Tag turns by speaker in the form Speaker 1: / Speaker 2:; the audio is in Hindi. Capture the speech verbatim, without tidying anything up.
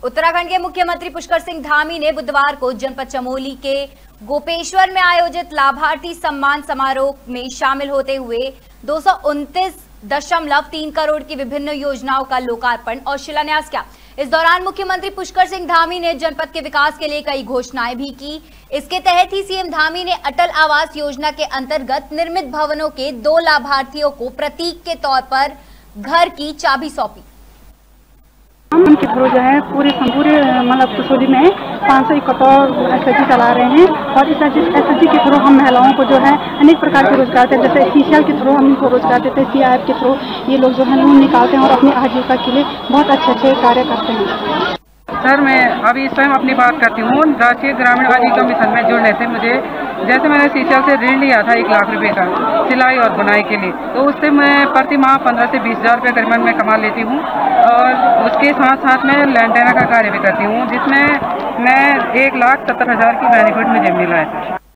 Speaker 1: उत्तराखंड के मुख्यमंत्री पुष्कर सिंह धामी ने बुधवार को जनपद चमोली के गोपेश्वर में आयोजित लाभार्थी सम्मान समारोह में शामिल होते हुए दो सौ उनतीस दशमलव तीन करोड़ की विभिन्न योजनाओं का लोकार्पण और शिलान्यास किया। इस दौरान मुख्यमंत्री पुष्कर सिंह धामी ने जनपद के विकास के लिए कई घोषणाएं भी की। इसके तहत ही सीएम धामी ने अटल आवास योजना के अंतर्गत निर्मित भवनों के दो लाभार्थियों को प्रतीक के तौर पर घर की चाबी सौंपी।
Speaker 2: उनके थ्रू जो है पूरे पूरे मतलब कसौली में पाँच सौ इकहत्तर एस एच जी चला रहे हैं और इस एस एच जी के थ्रू हम महिलाओं को जो है अनेक प्रकार के रोजगार देते हैं। जैसे सीसीएल के थ्रू हम इनको रोजगार देते हैं, सीआईएफ के थ्रू ये लोग जो है लोन निकालते हैं और अपनी आजीविका के लिए बहुत अच्छे अच्छे कार्य करते हैं।
Speaker 3: सर, मैं अभी इस टाइम अपनी बात करती हूँ। राष्ट्रीय ग्रामीण आजीविका मिशन में जुड़ने से मुझे, जैसे मैंने सीसीएल से ऋण लिया था एक लाख रुपए का सिलाई और बुनाई के लिए, तो उससे मैं प्रति माह पंद्रह से बीस हजार रुपये करीबन मैं कमा लेती हूँ और उसके साथ साथ मैं लैंटेना का कार्य भी करती हूँ, जिसमें मैं एक लाख सत्तर हजार की बेनिफिट मुझे मिला है।